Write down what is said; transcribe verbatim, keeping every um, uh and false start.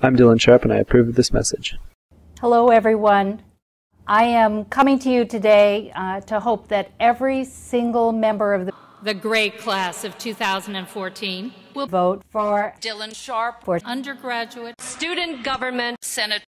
I'm Dillon Sharp, and I approve of this message. Hello, everyone. I am coming to you today uh, to hope that every single member of the, the great class of two thousand fourteen will vote for Dillon Sharp for undergraduate student government Senate